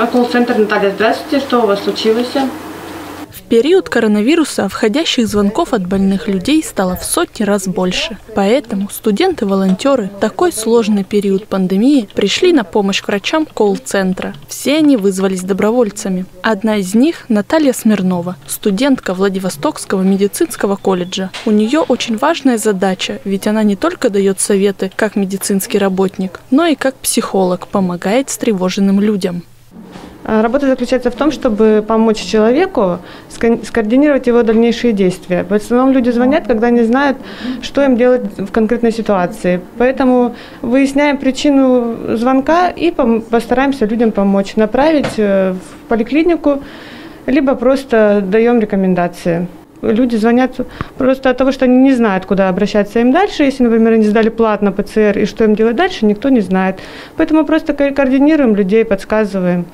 Колл-центр, Наталья, здравствуйте. Что у вас случилось? В период коронавируса входящих звонков от больных людей стало в сотни раз больше. Поэтому студенты-волонтеры в такой сложный период пандемии пришли на помощь врачам колл-центра. Все они вызвались добровольцами. Одна из них – Наталья Смирнова, студентка Владивостокского медицинского колледжа. У нее очень важная задача, ведь она не только дает советы как медицинский работник, но и как психолог помогает встревоженным людям. Работа заключается в том, чтобы помочь человеку скоординировать его дальнейшие действия. В основном люди звонят, когда не знают, что им делать в конкретной ситуации. Поэтому выясняем причину звонка и постараемся людям помочь, направить в поликлинику, либо просто даем рекомендации. Люди звонят просто от того, что они не знают, куда обращаться им дальше. Если, например, они сдали платно ПЦР, и что им делать дальше, никто не знает. Поэтому просто координируем людей, подсказываем.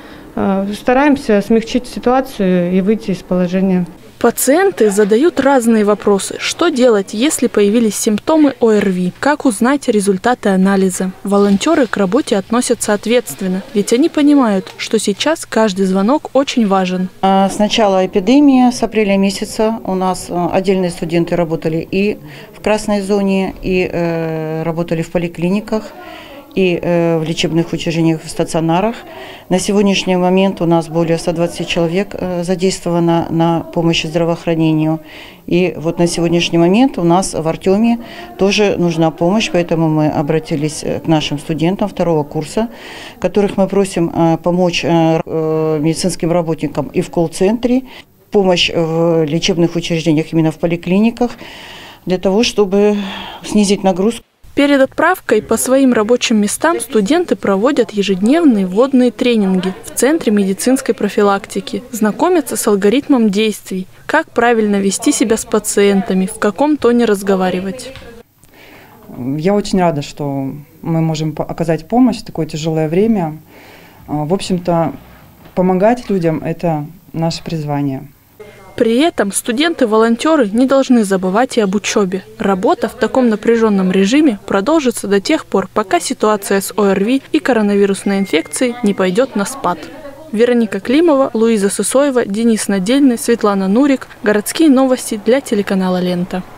Стараемся смягчить ситуацию и выйти из положения. Пациенты задают разные вопросы. Что делать, если появились симптомы ОРВИ? Как узнать результаты анализа? Волонтеры к работе относятся ответственно, ведь они понимают, что сейчас каждый звонок очень важен. С начала эпидемии, с апреля месяца, у нас отдельные студенты работали и в красной зоне, и работали в поликлиниках, и в лечебных учреждениях, в стационарах. На сегодняшний момент у нас более 120 человек задействовано на помощь здравоохранению. И вот на сегодняшний момент у нас в Артеме тоже нужна помощь, поэтому мы обратились к нашим студентам второго курса, которых мы просим помочь медицинским работникам и в колл-центре, помощь в лечебных учреждениях, именно в поликлиниках, для того, чтобы снизить нагрузку. Перед отправкой по своим рабочим местам студенты проводят ежедневные вводные тренинги в Центре медицинской профилактики, знакомятся с алгоритмом действий, как правильно вести себя с пациентами, в каком тоне разговаривать. Я очень рада, что мы можем оказать помощь в такое тяжелое время. В общем-то, помогать людям – это наше призвание. При этом студенты-волонтеры не должны забывать и об учебе. Работа в таком напряженном режиме продолжится до тех пор, пока ситуация с ОРВИ и коронавирусной инфекцией не пойдет на спад. Вероника Климова, Луиза Сысоева, Денис Надельный, Светлана Нурик. Городские новости для телеканала «Лента».